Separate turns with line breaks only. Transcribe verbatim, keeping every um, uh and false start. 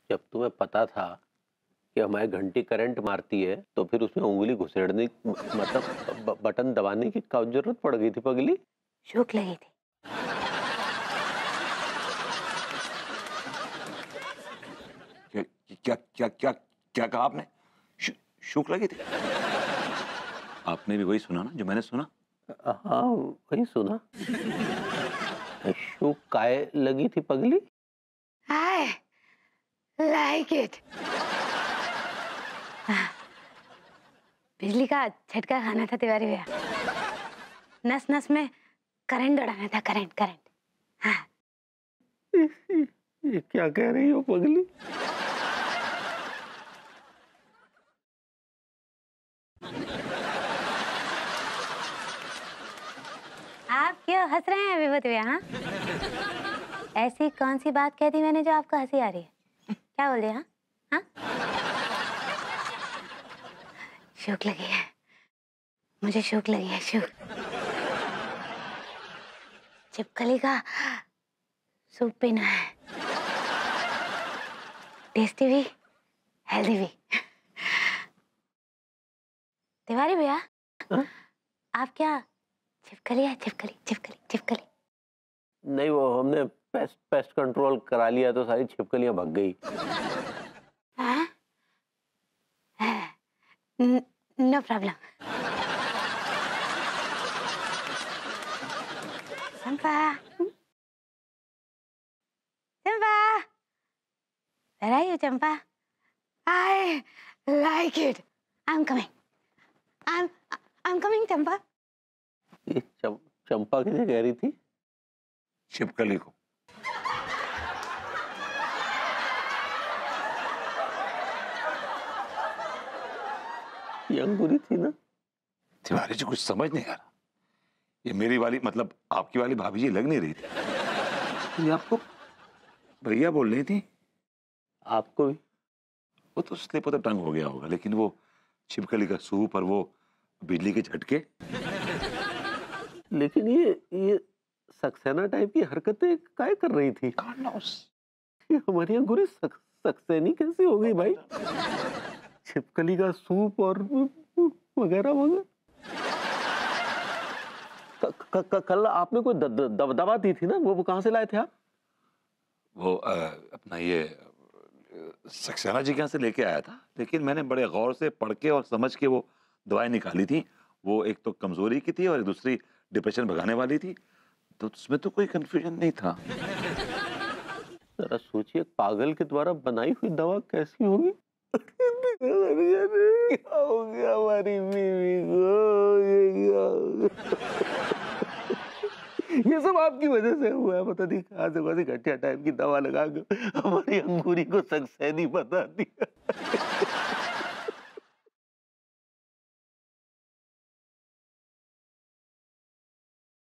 जब तुम्हें पता था कि हमारी घंटी करंट मारती है तो फिर उसमें उंगली घुसेड़ने मतलब बटन दबाने की क्या जरूरत पड़ गई थी पगली?
शौक लगी थी।
क्या क्या क्या क्या क्या कहा आपने? शौक लगी थी? आपने भी वही सुना ना जो मैंने सुना?
हाँ वही सुना। शौक काय लगी थी पगली?
I like it. बिजली का झटका खाना था तिवारी भैया। नस नस में करंट दौड़ाना था, करंट करंट। हाँ।
ये क्या कह रही हो पगली?
आप क्यों हंस रहे हैं विभूति भैया? हाँ, ऐसी कौन सी बात कह दी मैंने जो आपको हंसी आ रही है? क्या बोल दिया? हाँ, शौक लगी है, मुझे शौक लगी है, शौक। छिपकली का सूप पीना है, टेस्टी भी हेल्दी भी। तिवारी भैया, आप क्या छिपकली है? छिपकली छिपकली छिपकली?
नहीं, वो हमने पेस्ट पेस्ट कंट्रोल करा लिया तो सारी छिपकलियां भाग गई।
हाँ? No problem. Champa, Champa, where are you, Champa? I like it. I'm coming. I'm I'm coming, Champa.
ये चम, चंपा किसे कह रही थी?
छिपकली को।
ये अंगूरी थी ना?
तिवारी जी कुछ समझ नहीं आ रहा। ये मेरी वाली मतलब आपकी वाली भाभी जी लग नहीं रही थी। ये आपको भैया बोल रही थी?
आपको भी?
वो तो स्लिप ऑफ द टंग हो गया होगा, लेकिन वो छिपकली का सूप और वो बिजली के झटके।
लेकिन ये ये सक्सेना टाइप की हरकतें काय कर रही थी? ये हमारी अंगूरी सक, सक्सेनी कैसी हो गई भाई? छिपकली का सूप और वगैरह वगैरह। कल आपने कोई दवा दी थी ना, वो कहाँ से लाए थे आप?
वो आ, अपना ये सक्सेना जी के यहाँ से लेके आया था, लेकिन मैंने बड़े गौर से पढ़ के और समझ के वो दवाई निकाली थी। वो एक तो कमजोरी की थी और दूसरी डिप्रेशन भगाने वाली थी, तो उसमें तो कोई कंफ्यूजन नहीं था।
जरा सोचिए, पागल के द्वारा बनाई हुई दवा कैसी होगी? क्या हो गया हमारी बीवी को? ये सब आपकी वजह से हुआ है। पता नहीं कहाँ से कौन सी घटिया टाइप की दवा लगा के हमारी अंगूरी को सक्सेनी बता दिया।